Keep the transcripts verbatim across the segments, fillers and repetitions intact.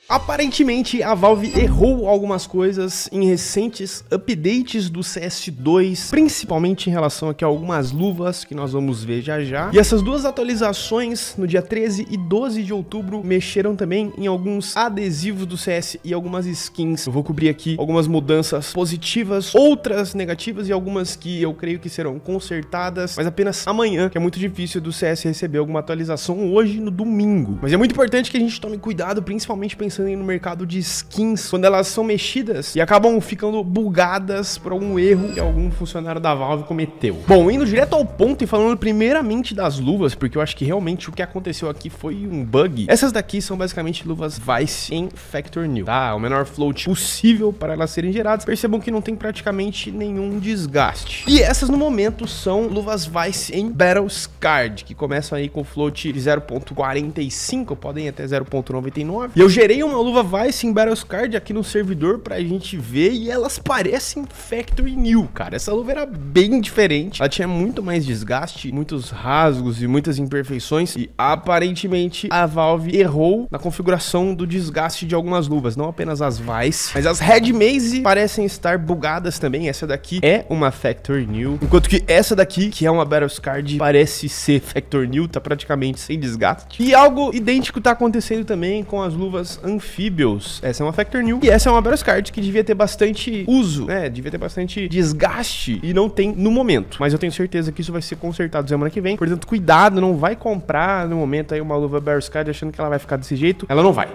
Aparentemente, a Valve errou algumas coisas em recentes updates do C S dois, principalmente em relação aqui a algumas luvas que nós vamos ver já já. E essas duas atualizações, no dia treze e doze de outubro, mexeram também em alguns adesivos do C S e algumas skins. Eu vou cobrir aqui algumas mudanças positivas, outras negativas e algumas que eu creio que serão consertadas, mas apenas amanhã, que é muito difícil do C S receber alguma atualização hoje no domingo. Mas é muito importante que a gente tome cuidado, principalmente pensando no mercado de skins, quando elas são mexidas e acabam ficando bugadas por algum erro que algum funcionário da Valve cometeu. Bom, indo direto ao ponto e falando primeiramente das luvas, porque eu acho que realmente o que aconteceu aqui foi um bug. Essas daqui são basicamente luvas Vice em Factor New, tá? O menor float possível para elas serem geradas. Percebam que não tem praticamente nenhum desgaste. E essas no momento são luvas Vice em Battle Scarred, que começam aí com float de zero ponto quarenta e cinco, podem ir até zero ponto noventa e nove. E eu gerei uma luva Vice em Battle Scarred aqui no servidor pra gente ver e elas parecem Factory New, cara. Essa luva era bem diferente, ela tinha muito mais desgaste, muitos rasgos e muitas imperfeições e aparentemente a Valve errou na configuração do desgaste de algumas luvas, não apenas as Vice, mas as Red Maze parecem estar bugadas também. Essa daqui é uma Factory New, enquanto que essa daqui, que é uma Battle Scarred, parece ser Factory New, tá praticamente sem desgaste. E algo idêntico tá acontecendo também com as luvas Amphibious. Essa é uma Factor New e essa é uma Battle Scarred que devia ter bastante uso, né? Devia ter bastante desgaste e não tem no momento. Mas eu tenho certeza que isso vai ser consertado semana que vem. Portanto, cuidado, não vai comprar no momento aí uma luva Battle Scarred achando que ela vai ficar desse jeito. Ela não vai.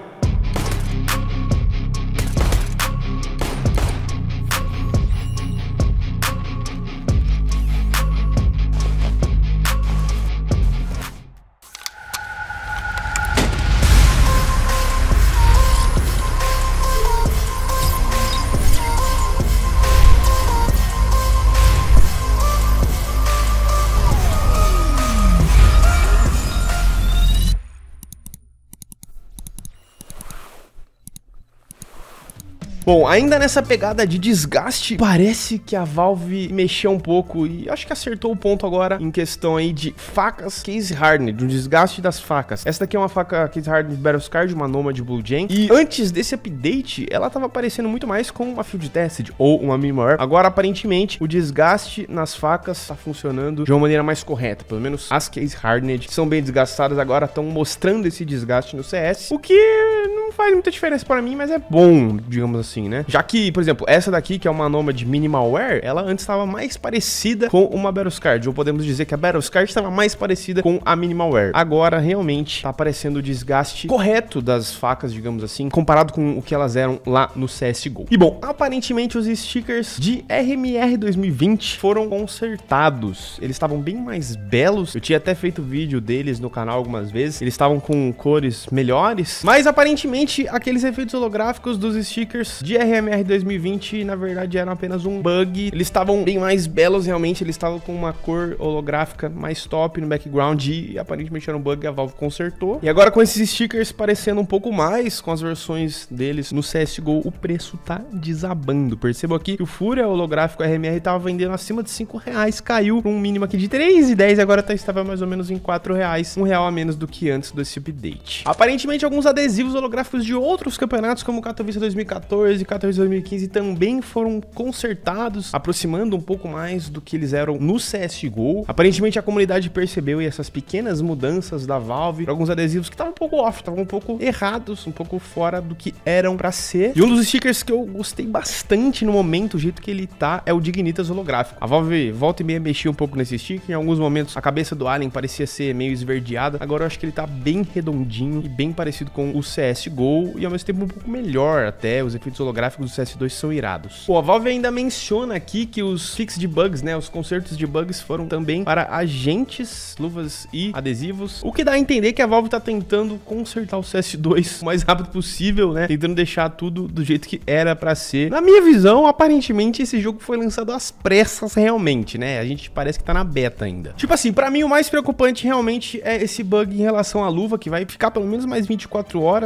Bom, ainda nessa pegada de desgaste, parece que a Valve mexeu um pouco e acho que acertou o ponto agora em questão aí de facas Case Hardened, do desgaste das facas. Essa daqui é uma faca Case Hardened Battle Scarred, uma Nomad Blue Jay. E antes desse update, ela tava parecendo muito mais com uma Field Tested ou uma Minimal Wear. Agora, aparentemente, o desgaste nas facas tá funcionando de uma maneira mais correta. Pelo menos as Case Hardened, que são bem desgastadas, agora estão mostrando esse desgaste no C S. O que não faz muita diferença para mim, mas é bom, digamos assim. Assim, né? Já que, por exemplo, essa daqui, que é uma Nomad Minimal Wear, ela antes estava mais parecida com uma Battle Scarred, ou podemos dizer que a Battle Scarred estava mais parecida com a Minimal Wear. Agora, realmente, tá aparecendo o desgaste correto das facas, digamos assim, comparado com o que elas eram lá no C S G O. E bom, aparentemente os stickers de R M R dois mil e vinte foram consertados. Eles estavam bem mais belos. Eu tinha até feito vídeo deles no canal algumas vezes. Eles estavam com cores melhores, mas aparentemente aqueles efeitos holográficos dos stickers de R M R dois mil e vinte, na verdade, eram apenas um bug. Eles estavam bem mais belos, realmente. Eles estavam com uma cor holográfica mais top no background e aparentemente era um bug, a Valve consertou. E agora com esses stickers parecendo um pouco mais com as versões deles no C S G O, o preço tá desabando. Percebam aqui que o Fúria holográfico R M R tava vendendo acima de cinco reais, caiu para um mínimo aqui de três reais e dez, agora tá, estava mais ou menos em quatro reais, um real a menos do que antes desse update. Aparentemente, alguns adesivos holográficos de outros campeonatos, como o Katowice dois mil e quatorze e Katowice dois mil e quinze, também foram consertados, aproximando um pouco mais do que eles eram no C S G O. Aparentemente a comunidade percebeu essas pequenas mudanças da Valve para alguns adesivos que estavam um pouco off, estavam um pouco errados, um pouco fora do que eram para ser. E um dos stickers que eu gostei bastante no momento, o jeito que ele tá, é o Dignitas holográfico. A Valve volta e meia mexia um pouco nesse sticker, em alguns momentos a cabeça do Alien parecia ser meio esverdeada, agora eu acho que ele tá bem redondinho e bem parecido com o C S G O e ao mesmo tempo um pouco melhor até. Os efeitos holográficos do C S dois são irados. Pô, a Valve ainda menciona aqui que os fix de bugs, né, os consertos de bugs foram também para agentes, luvas e adesivos, o que dá a entender que a Valve tá tentando consertar o C S dois o mais rápido possível, né, tentando deixar tudo do jeito que era pra ser. Na minha visão, aparentemente esse jogo foi lançado às pressas realmente, né, a gente parece que tá na beta ainda. Tipo assim, pra mim o mais preocupante realmente é esse bug em relação à luva, que vai ficar pelo menos mais vinte e quatro horas no game.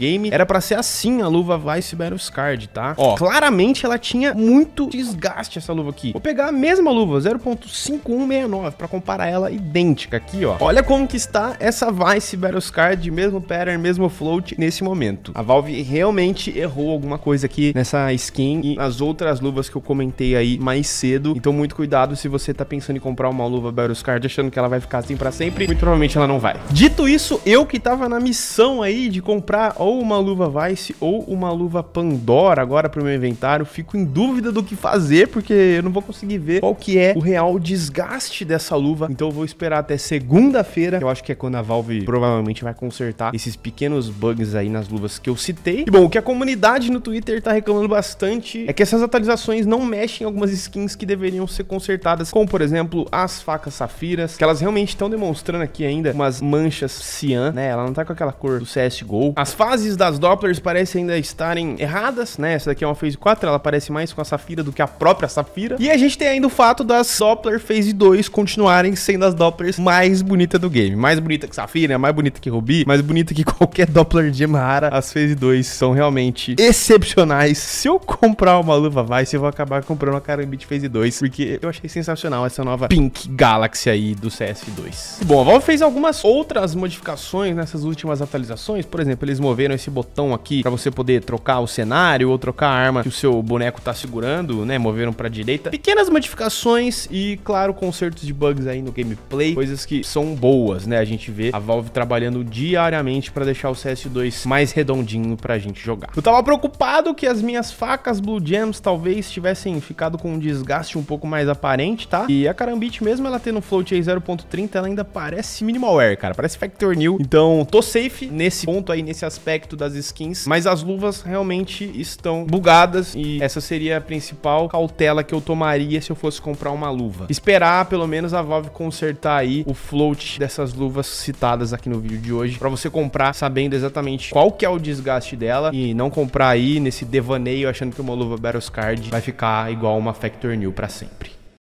game, era pra ser assim a luva Vice Battlescard, tá? Ó, claramente ela tinha muito desgaste essa luva aqui. Vou pegar a mesma luva, zero ponto cinco um seis nove, pra comparar ela idêntica aqui, ó. Olha como que está essa Vice Battlescard, mesmo pattern, mesmo float nesse momento. A Valve realmente errou alguma coisa aqui nessa skin e nas outras luvas que eu comentei aí mais cedo. Então muito cuidado se você tá pensando em comprar uma luva Battlescard achando que ela vai ficar assim pra sempre. Muito provavelmente ela não vai. Dito isso, eu que tava na missão aí de comprar ou uma luva Vice ou uma luva Pandora agora pro meu inventário, fico em dúvida do que fazer, porque eu não vou conseguir ver qual que é o real desgaste dessa luva. Então eu vou esperar até segunda-feira, que eu acho que é quando a Valve provavelmente vai consertar esses pequenos bugs aí nas luvas que eu citei. E bom, o que a comunidade no Twitter tá reclamando bastante é que essas atualizações não mexem em algumas skins que deveriam ser consertadas, como por exemplo as facas safiras, que elas realmente estão demonstrando aqui ainda umas manchas cian, né? Ela não tá com aquela cor do C S G O. As fases das Dopplers parecem ainda estarem erradas, né? Essa daqui é uma Phase quatro, ela parece mais com a Safira do que a própria Safira. E a gente tem ainda o fato das Doppler Phase dois continuarem sendo as Dopplers mais bonitas do game. Mais bonita que Safira, mais bonita que Ruby, mais bonita que qualquer Doppler Gem rara. As Phase dois são realmente excepcionais. Se eu comprar uma luva Vice, eu vou acabar comprando uma Karambit Phase dois, porque eu achei sensacional essa nova Pink Galaxy aí do C S dois. Bom, a Valve fez algumas outras modificações nessas últimas atualizações. Por exemplo, eles moveram esse botão aqui pra você poder trocar o cenário ou trocar a arma que o seu boneco tá segurando, né? Moveram pra direita. Pequenas modificações e, claro, consertos de bugs aí no gameplay. Coisas que são boas, né? A gente vê a Valve trabalhando diariamente pra deixar o C S dois mais redondinho pra gente jogar. Eu tava preocupado que as minhas facas Blue Gems talvez tivessem ficado com um desgaste um pouco mais aparente, tá? E a Karambit, mesmo ela tendo float aí zero ponto trinta, ela ainda parece minimalware, cara. Parece Factor New. Então, tô safe nesse ponto aí, nesse aspecto das skins. Mas as luvas realmente estão bugadas e essa seria a principal cautela que eu tomaria se eu fosse comprar uma luva. Esperar, pelo menos, a Valve consertar aí o float dessas luvas citadas aqui no vídeo de hoje, pra você comprar sabendo exatamente qual que é o desgaste dela e não comprar aí nesse devaneio achando que uma luva Battlescard vai ficar igual uma Factor New pra sempre.